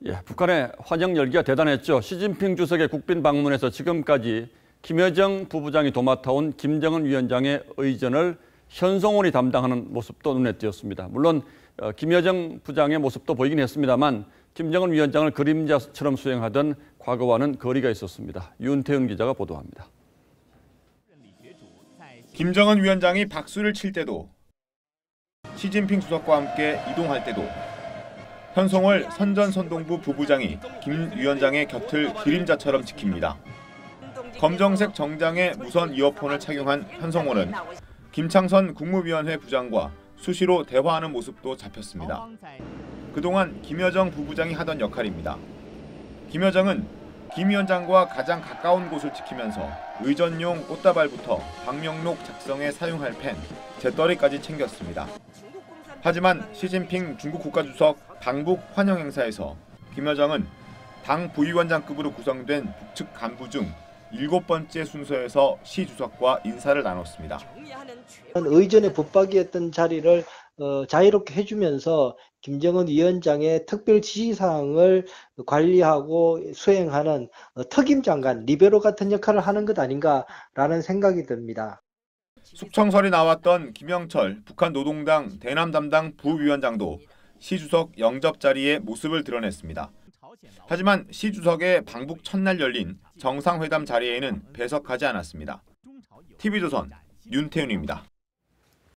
예, 북한의 환영 열기가 대단했죠. 시진핑 주석의 국빈 방문에서 지금까지 김여정 부부장이 도맡아온 김정은 위원장의 의전을 현송원이 담당하는 모습도 눈에 띄었습니다. 물론 김여정 부장의 모습도 보이긴 했습니다만 김정은 위원장을 그림자처럼 수행하던 과거와는 거리가 있었습니다. 윤태훈 기자가 보도합니다. 김정은 위원장이 박수를 칠 때도, 시진핑 주석과 함께 이동할 때도 현송월 선전선동부 부부장이 김 위원장의 곁을 그림자처럼 지킵니다. 검정색 정장에 무선 이어폰을 착용한 현송월은 김창선 국무위원회 부장과 수시로 대화하는 모습도 잡혔습니다. 그동안 김여정 부부장이 하던 역할입니다. 김여정은 김 위원장과 가장 가까운 곳을 지키면서 의전용 꽃다발부터 방명록 작성에 사용할 펜, 재떨이까지 챙겼습니다. 하지만 시진핑 중국 국가주석 방북 환영 행사에서 김 여정은 당 부위원장급으로 구성된 북측 간부 중 7번째 순서에서 시 주석과 인사를 나눴습니다. 의전의 붙박이였던 자리를 자유롭게 해주면서 김정은 위원장의 특별 지시사항을 관리하고 수행하는 특임 장관, 리베로 같은 역할을 하는 것 아닌가라는 생각이 듭니다. 숙청설이 나왔던 김영철 북한 노동당 대남 담당 부위원장도 시 주석 영접 자리에 모습을 드러냈습니다. 하지만 시 주석의 방북 첫날 열린 정상회담 자리에는 배석하지 않았습니다. TV조선 윤태윤입니다.